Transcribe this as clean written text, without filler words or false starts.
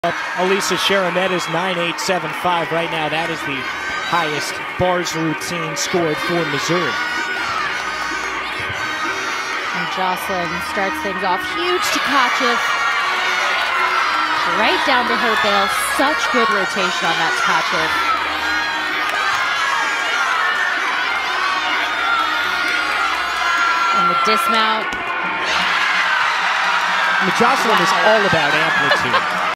Elisa Sharamet is 9.875 right now. That is the highest bars routine scored for Missouri. And Jocelyn starts things off huge to Tkachev. Right down to her bail. Such good rotation on that Tkachev. And the dismount. Jocelyn is all about amplitude.